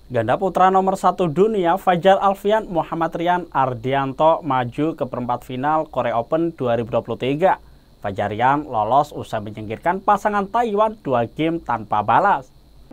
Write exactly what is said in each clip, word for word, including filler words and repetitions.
Ganda putra nomor satu dunia Fajar Alfian Muhammad Rian Ardianto maju ke perempat final Korea Open dua ribu dua puluh tiga. Fajar Rian lolos usai menyingkirkan pasangan Taiwan dua game tanpa balas.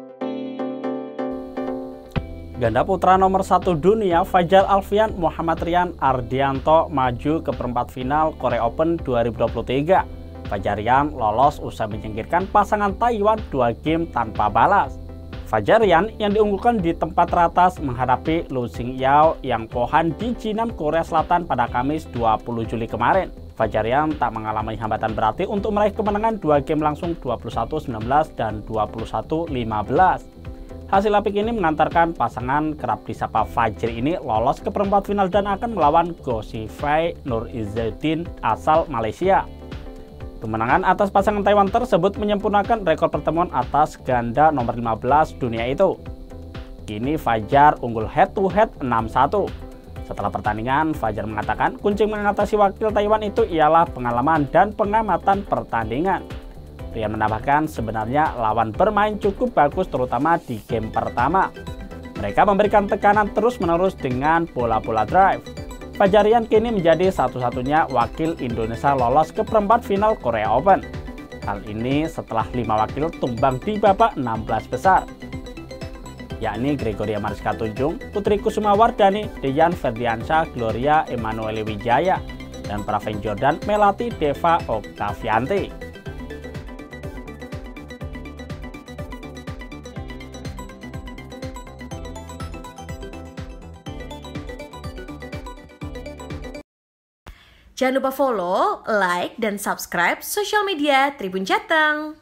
Ganda putra nomor satu dunia Fajar Alfian Muhammad Rian Ardianto maju ke perempat final Korea Open dua ribu dua puluh tiga. Fajar Rian lolos usai menyingkirkan pasangan Taiwan dua game tanpa balas. Fajar Rian yang diunggulkan di tempat teratas menghadapi Lu Xingyao yang Pohan di Jinan, Korea Selatan pada Kamis dua puluh Juli kemarin. Fajar Rian tak mengalami hambatan berarti untuk meraih kemenangan dua game langsung dua puluh satu sembilan belas dan dua puluh satu lima belas. Hasil apik ini mengantarkan pasangan kerap disapa Fajri ini lolos ke perempat final dan akan melawan Go Shifei Nur Izzuddin asal Malaysia. Kemenangan atas pasangan Taiwan tersebut menyempurnakan rekor pertemuan atas ganda nomor lima belas dunia itu. Kini Fajar unggul head to head enam satu. Setelah pertandingan, Fajar mengatakan kunci mengatasi wakil Taiwan itu ialah pengalaman dan pengamatan pertandingan. Rian menambahkan sebenarnya lawan bermain cukup bagus terutama di game pertama. Mereka memberikan tekanan terus-menerus dengan bola-bola drive. Fajar Rian kini menjadi satu-satunya wakil Indonesia lolos ke perempat final Korea Open. Hal ini setelah lima wakil tumbang di babak enam belas besar, yakni Gregoria Mariska Tunjung, Putri Kusuma Wardani, Deyan Ferdiansyah, Gloria Emanuele Wijaya, dan Praven Jordan Melati Deva Oktavianti. Jangan lupa follow, like, dan subscribe sosial media Tribun Jateng.